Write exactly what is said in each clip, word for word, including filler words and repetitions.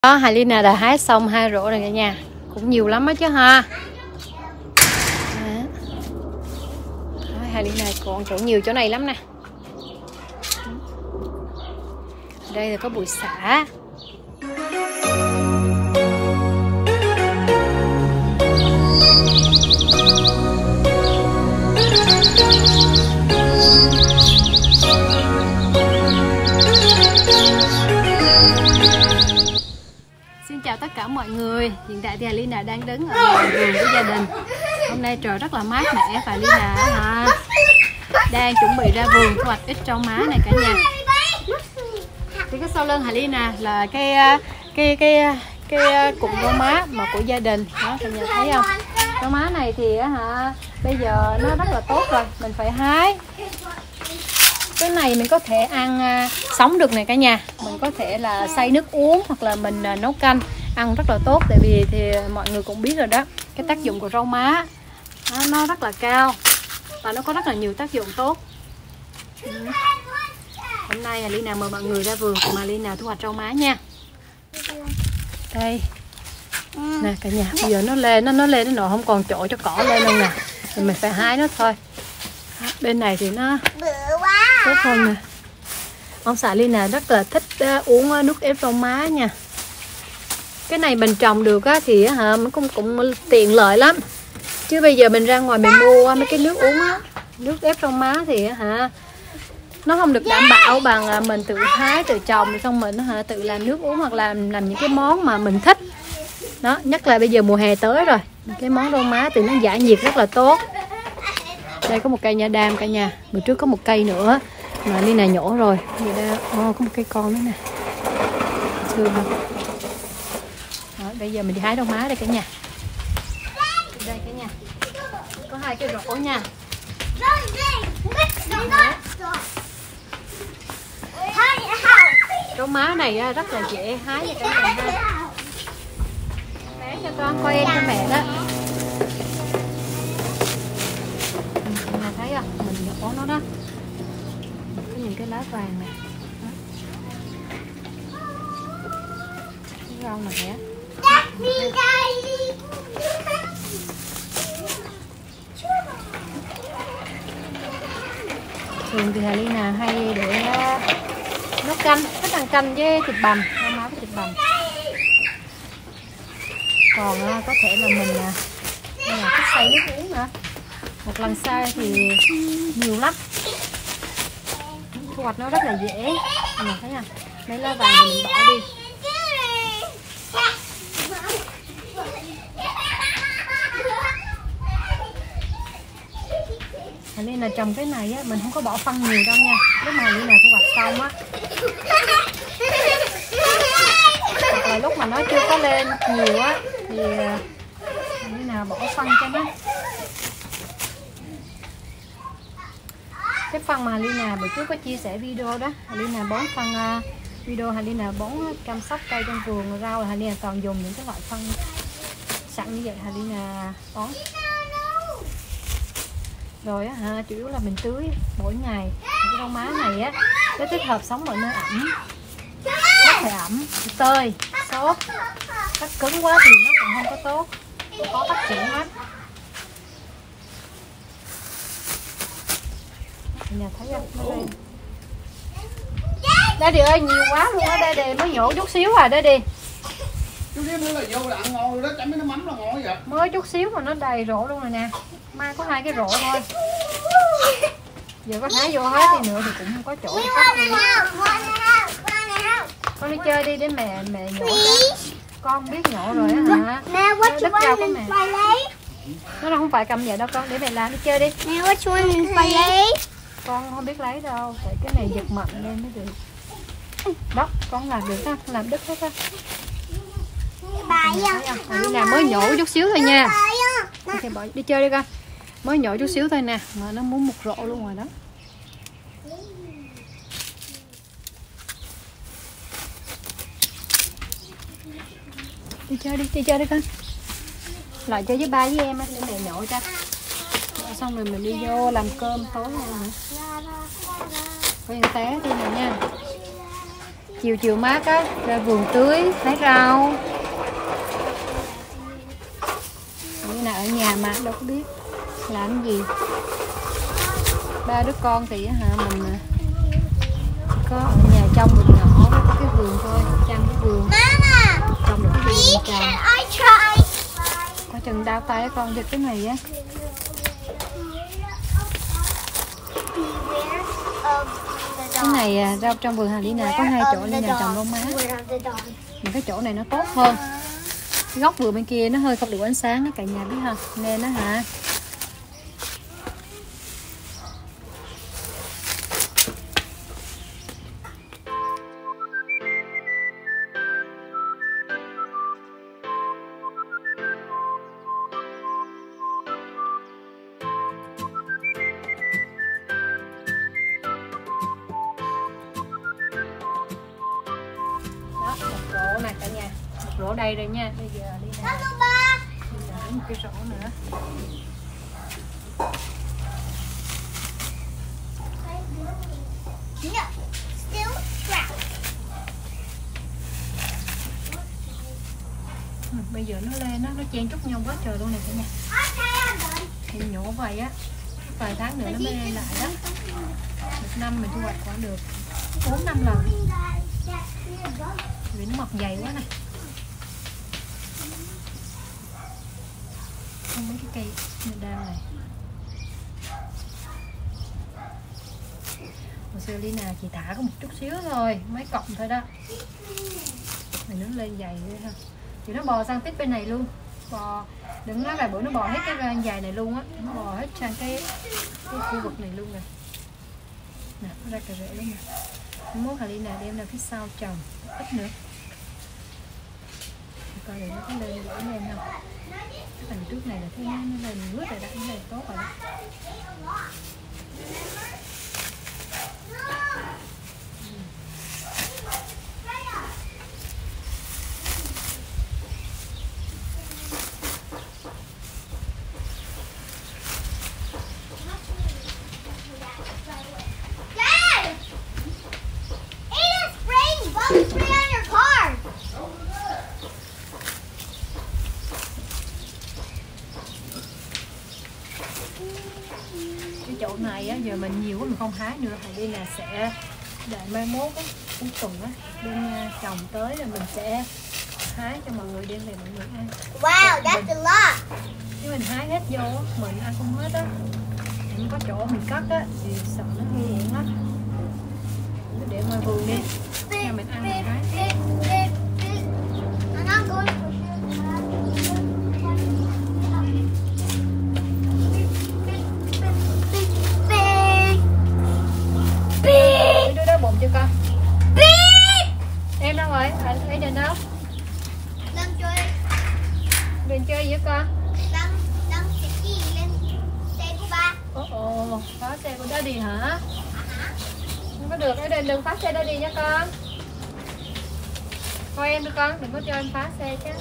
Đó, Halina đã hái xong hai rổ rồi cả nhà, cũng nhiều lắm đó chứ ha. Đó. Đó, Halina còn chỗ nhiều chỗ này lắm nè. Đây là có bụi xả. Xin chào tất cả mọi người. Hiện tại thì Halina đang đứng ở ngoài vườn của gia đình. Hôm nay trời rất là mát mẻ và Halina à, đang chuẩn bị ra vườn thu hoạch ít rau má này cả nhà. Thì cái sau lưng Halina là cái cái cái cái cụm rau má mà của gia đình. Đó, cả nhà thấy không? Rau má này thì hả, bây giờ nó rất là tốt rồi, mình phải hái. Cái này mình có thể ăn sống được này cả nhà. Mình có thể là xay nước uống hoặc là mình nấu canh ăn rất là tốt. Tại vì thì mọi người cũng biết rồi đó, cái tác dụng của rau má nó, nó rất là cao và nó có rất là nhiều tác dụng tốt. Ừ. Hôm nay Halina mời mọi người ra vườn cùng Halina thu hoạch rau má nha. Đây nè cả nhà, bây giờ nó lên nó nó lên nó nọ không còn chỗ cho cỏ lên đâu nè, thì mình phải hái nó thôi. Bên này thì nó tốt hơn nè. Ông xã Halina rất là thích uh, uống nước ép rau má nha. Cái này mình trồng được á, thì hả, nó cũng, cũng tiện lợi lắm. Chứ bây giờ mình ra ngoài mình mua mấy cái nước uống á, nước ép rau má thì hả, nó không được đảm bảo bằng mình tự hái tự trồng xong mình hả, tự làm nước uống hoặc là làm những cái món mà mình thích. Đó, nhất là bây giờ mùa hè tới rồi, cái món rau má thì nó giải nhiệt rất là tốt. Đây có một cây nha đam cả nhà. Bữa trước có một cây nữa mà Halina nhổ rồi. Vậy đây, oh, có một cây con nữa nè. Thương không? Đó, bây giờ mình đi hái rau má đây cả nhà. Đây cả nhà, có hai cái rổ nha. Rau má này rất là dễ hái nha cả nhà. Bé cho con coi em cho mẹ đó. Mình thấy không? Mình nhổ nó đó. Có những cái lá vàng nè. Cái rau này á. Thường thì Halina hay để nấu canh, thích ăn canh với thịt bằm, rau má với thịt bằm. Còn có thể là mình là thích xay nước uống nữa. Một lần xay thì nhiều lắm. Thu hoạch nó rất là dễ. Mình thấy không? Mấy lá vàng thì mình bỏ đi. Halina trồng cái này á, mình không có bỏ phân nhiều đâu nha. Lúc mà Halina thu hoạch xong á, hoặc là lúc mà nó chưa có lên nhiều á, thì Halina bỏ phân cho nó. Cái phân mà Halina bữa trước có chia sẻ video đó, Halina bón phân uh, video Halina bón chăm sóc cây trong vườn rau là Halina toàn dùng những cái loại phân sẵn như vậy Halina bón. Rồi á ha, chủ yếu là mình tưới mỗi ngày. Cái rau má này á, nó thích hợp sống ở nơi ẩm, đất phải ẩm, tơi, xốp. Đất cứng quá thì nó cũng không có tốt, khó phát triển lắm. Nhà thấy không? Nó đây. Daddy ơi, nhiều quá luôn á Daddy, mới nhổ chút xíu à Daddy. Chút xíu nữa là vô là ăn ngon rồi đó, chấm nó mắm là ngon vậy. Mới chút xíu mà nó đầy rổ luôn rồi nè. Mai có hai cái rổ thôi. Giờ có hái vô hết đi nữa thì cũng không có chỗ để cất luôn. Con đi chơi đi để mẹ mẹ nhổ ra. Con biết nhổ rồi á hả? Đất rau của mẹ. Nó không phải cầm vậy đâu con, để mẹ làm, đi chơi đi. Con không biết lấy đâu, tại cái này giật mạnh lên mới được. Đó, con làm được ha, làm đứt hết á. Halina mới nhổ chút xíu thôi nha. Okay, bỏ đi chơi đi con. Mới nhổ chút xíu thôi nè, mà nó muốn một rổ luôn rồi đó. Đi chơi đi, đi chơi đi con. Lại chơi với ba với em á, để mẹ nhổ cho. Xong rồi mình đi vô làm cơm tối nha. Có những té đi này nha. chiều chiều mát á, ra vườn tưới hái rau. Như nào ở nhà mà đâu có biết làm gì. Ba đứa con thì hả mình có ở nhà trong một nhỏ với cái vườn thôi, chăm cái vườn. Trồng được cái gì mình trồng. Có chừng đau tay con giật cái này á. Cái này rau trong vườn Hà Lina có hai chỗ Lina trồng rau má. Mà cái chỗ này nó tốt hơn. Cái góc vườn bên kia nó hơi không đủ ánh sáng á cả nhà biết không? Nên nó hả. Này cả nhà, một rổ đây rồi nha. Bây giờ đi nè. Đi nè, một cái rổ nữa. Ừ, bây giờ nó lên nó nó chen chúc nhau quá trời luôn này cả nhà. Thì nhổ vậy á, vài tháng nữa nó mới lên lại đó. Một năm mình thu hoạch khoảng được bốn năm lần. Vì nó mọc dày quá này. Không mấy cái cây đam này. Hồi xưa Lina chỉ thả có một chút xíu thôi, mấy cọng thôi đó. Này nó lên dày nữa ha. Thì nó bò sang tiếp bên này luôn. Bò, đừng nói là bữa nó bò hết cái rang dài này luôn á. Nó bò hết sang cái, cái khu vực này luôn rồi. Nè, nó ra cà rễ luôn nè. Mốt Hà Lina đem ra phía sau trồng ít nữa. Coi được nó có lên đỡ lên không. Cái phần trước này là thấy nó, nó lên mướt rồi đó, nó lên tốt rồi đó. Cái chỗ này á, giờ mình nhiều quá mình không hái nữa, Hà Lina sẽ để mai mốt á, cuối tuần á, bên trồng tới rồi mình sẽ hái cho mọi người đem về mọi người ăn. Wow, that's a lot. Chứ mình hái hết vô á, mình ăn không hết á. Không có chỗ mình cất á thì sợ nó nguy hiểm lắm. Cứ để ngoài vườn đi, cho mình ăn mình hái. Đứa đó bụng chưa con? Em đâu rồi? Anh thấy Đình đâu? Đang chơi. Đình chơi gì con? Đang đang chạy gì lên xe của ba. Ồ ồ, phá xe của Daddy hả? Không có được, ở đây đừng phá xe Daddy nha con. Coi em đi con, đừng có cho em phá xe chứ.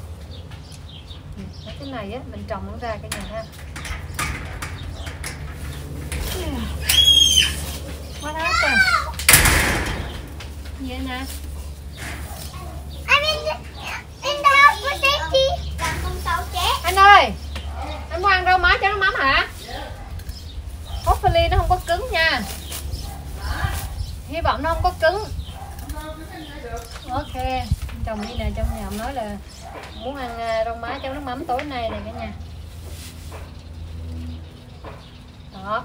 Cái này á, mình trồng nó ra cả nhà ha. Quá hết rồi. Vậy nè. I'm in the, in the house for safety. Đang không sao chết. Anh ơi, anh muốn ăn rau má cho nó mắm hả? Hopefully nó không có cứng nha. Hy vọng nó không có cứng. Ok, chồng đi nè, trong nhà ông nói là muốn ăn rau má cho nó mắm tối nay này cả nhà. Đó.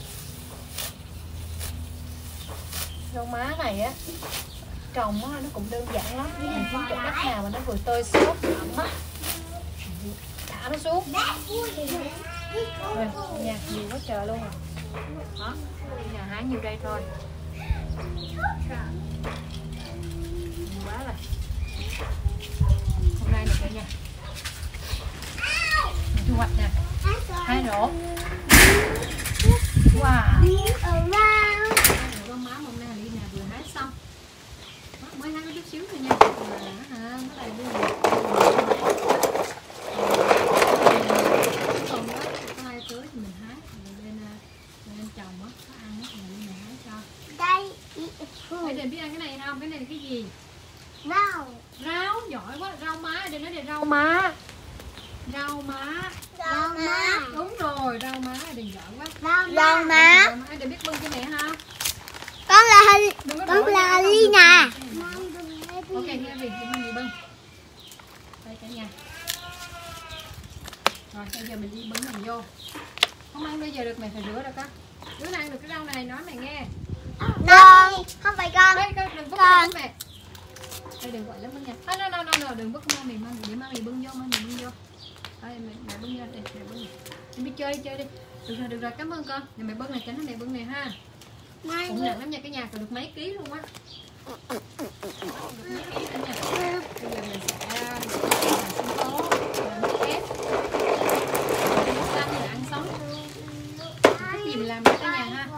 Rau má này á, trồng á, nó cũng đơn giản lắm. Mình kiếm chỗ đất nào mà nó vừa tơi xốp ẩm á, thả nó xuống. Rồi, nha, nhiều quá trời luôn rồi. Đó, nhà hái nhiều đây thôi. Nhiều quá rồi. Hôm nay này cả nhà, mình thu hoạch nè, hai rổ. Wow. Rau má hôm nay đi nè, vừa hái xong. Mới hái có chút xíu thôi nha. Mà hả, nó lại đưa được. Còn đó, có ai tới thì mình hái. Bên trồng á, có ăn thì mình hái cho. Đây, Đình biết ăn cái này không? Cái này là cái gì? đừng nói là rau má. Rau má. Rau má. Đúng rồi, rau má, đừng giỡn quá. Rau má. Rau má, đừng biết bưng cho mẹ ha. Con là con là Lina. Ok, nghe việc thì mang gì bưng. Đây cả nhà. Rồi, bây giờ mình đi bưng mình vô. Không ăn bây giờ được, mày phải rửa được á. Đứa nào ăn được cái rau này nói mày nghe. Con, không phải con. Đây, con đừng vứt con mẹ. Đây đừng gọi lắm bưng nha. À, no, no, no, no, đừng vứt mang mì, mang mì, để mang mì bưng vô, mang mì bưng vô. Đây, mẹ, mẹ bưng vô, đây, mẹ bưng. Em đi chơi, đi chơi đi. Được rồi, được rồi, cảm ơn con. Để mẹ bưng này, tránh mẹ bưng này ha. Cũng nặng lắm nha, cái nhà còn được mấy ký luôn á. Được mấy ký nữa nha. Bây giờ mình sẽ làm sinh tố, làm nước ép. Ăn xanh là ăn sống. Cái gì mình làm được cả nhà ha.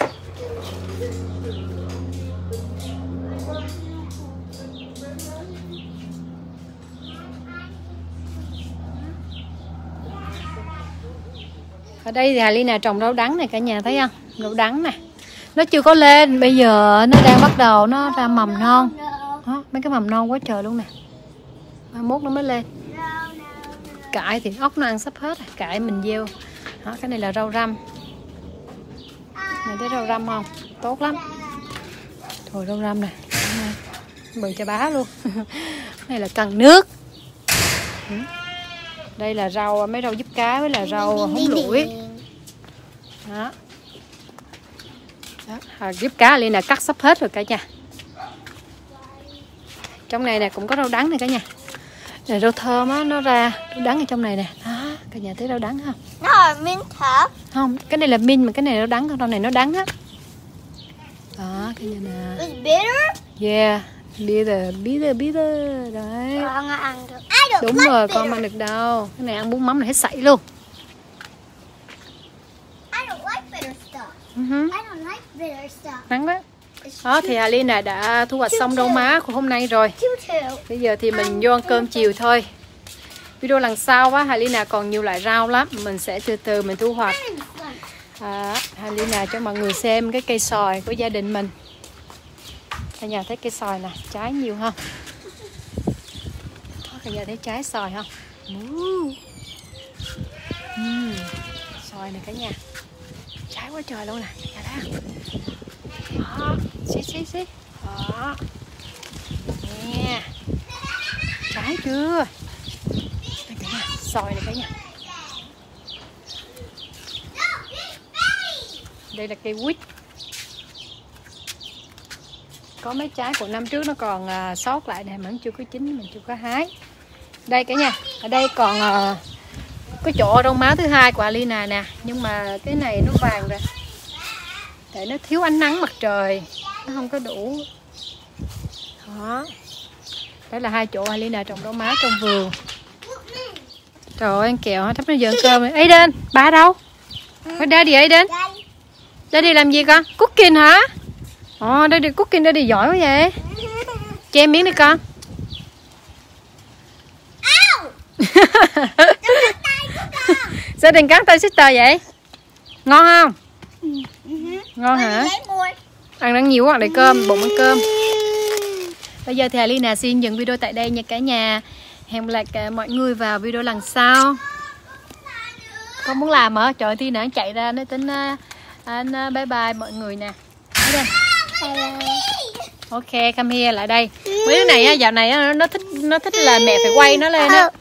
Ở đây thì Hà Lina trồng rau đắng này cả nhà thấy không? Rau đắng nè. Nó chưa có lên, bây giờ nó đang bắt đầu nó ra mầm non. Đó, mấy cái mầm non quá trời luôn nè. Mai mốt nó mới lên. Cải thì ốc nó ăn sắp hết rồi, cải mình gieo. Đó, cái này là rau răm. Này thấy rau răm không? Tốt lắm. Thôi rau răm này. Bự cho bá luôn. Cái này là cần nước. Đây là rau mấy rau diếp cá với là rau húng lủi. Đó. Đó, à, diếp cá Lina cắt sắp hết rồi cả nhà. Trong này nè cũng có rau đắng này cả nhà. Này rau thơm á, nó ra rau đắng ở trong này nè. Đó, cả nhà thấy rau đắng không? Nó là mint hả? Không, cái này là mint mà cái này rau đắng, con rau này nó đắng á. Đó, cả nhà nè. It's bitter. Yeah, bitter, bitter, bitter. Đấy. Con ăn được. Ai được Đúng rồi, con ăn được đâu. Cái này ăn bún mắm là hết sảy luôn. I don't like bitter stuff. Uh-huh. I don't like bitter stuff. Nắng đó. Đó thì Hà Lina đã thu hoạch xong rau má của hôm nay rồi. Bây giờ thì mình vô ăn cơm chiều thôi. Video lần sau á, Hà Lina còn nhiều loại rau lắm. Mình sẽ từ từ mình thu hoạch. À, Hà Lina cho mọi người xem cái cây xoài của gia đình mình. Cả nhà thấy cây xoài nè, trái nhiều không? Cả nhà thấy trái xoài không? Uhm. Xoài này cả nhà. Trái quá trời luôn nè, cả nhà thấy không? Đó, xí xí xí. Đó. Nè. Trái chưa? Đây cả nhà, xoài này cả nhà. Đây là cây quýt. Có mấy trái của năm trước nó còn uh, sót lại này mà nó chưa có chín, mình chưa có hái. Đây cả nhà, ở đây còn uh, cái chỗ rau má thứ hai của Alina nè, nhưng mà cái này nó vàng rồi. Tại nó thiếu ánh nắng mặt trời, nó không có đủ. Đó. Đây là hai chỗ Alina trồng rau má trong vườn. Trời ơi, ăn kẹo hết, nó giờ ăn cơm rồi. Aiden, ba đâu? Ở đây đi Aiden. Đây đi làm gì con? Cooking hả? Ồ, đây đi cooking, đây đi giỏi quá vậy. Cho em miếng đi con. Sao đừng cắn tay sister vậy? Ngon không? Ngon hả? Ăn đang nhiều quá, để cơm, bụng ăn cơm. Bây giờ thì Alina xin dừng video tại đây nha cả nhà. Hẹn gặp lại mọi người vào video lần sau. Con muốn làm hả? Trời, Tina nó chạy ra nó tính anh bye bye mọi người nè. Đây. Ok, come here lại đây. Mấy đứa này á, dạo này á, nó thích nó thích là mẹ phải quay nó lên á.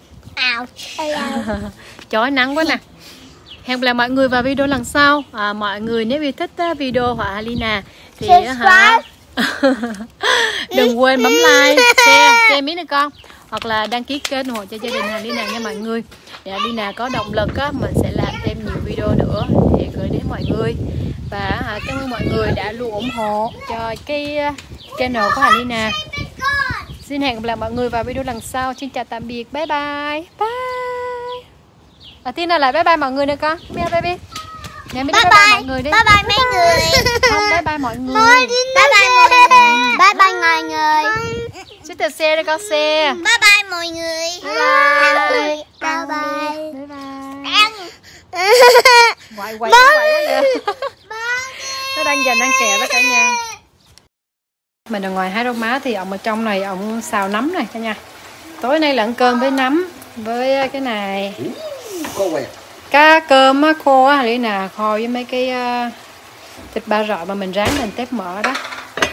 Trời nắng quá nè. Hẹn gặp lại mọi người vào video lần sau. À, mọi người nếu yêu thích video của Alina thì hả đừng quên bấm like, share, share miếng này con. Hoặc là đăng ký kênh ủng hộ cho gia đình Alina nha mọi người. Để Alina có động lực á, mình sẽ làm thêm nhiều video nữa để gửi đến mọi người. Và cảm ơn mọi người đã luôn ủng hộ cho cái channel của Alina. Xin hẹn gặp lại mọi người vào video lần sau. Xin chào tạm biệt. Bye bye. Bye. À, Tina lại bye bye mọi người nữa con. Bye bye baby. Bye, bye, bye bye mọi người đi. Bye bye mấy người. Không, bye bye mọi người. Bye bye mọi người. Bye bye mọi người. Sister xe đây con xe. Bye bye mọi người. Bye bye. Bye bye. Bye bye. Ăn. Quậy quậy quậy quá vậy. Nó đang dành ăn kẹo đó cả nhà. Mình ở ngoài hái rau má thì ông ở trong này ông xào nấm này cả nhà. Tối nay là ăn cơm với nấm với cái này. Cô quẹt. Cá cơm á, khô á Lý nè, kho với mấy cái uh, thịt ba rọi mà mình rán thành tép mỡ đó.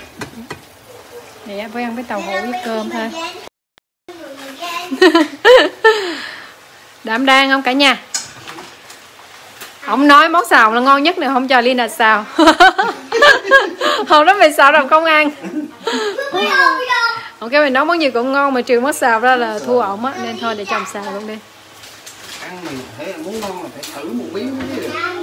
Để với ăn với tàu hũ với cơm thôi. Đảm đang không cả nhà? Ông nói món xào là ngon nhất nè, không cho Lina xào. Không nói mày xào đâu không ăn. Ok mày nấu món gì cũng ngon mà trừ món xào ra là thua ổng á, nên thôi để chồng xào luôn đi. Ăn mình thấy là muốn ngon là phải thử một miếng chứ.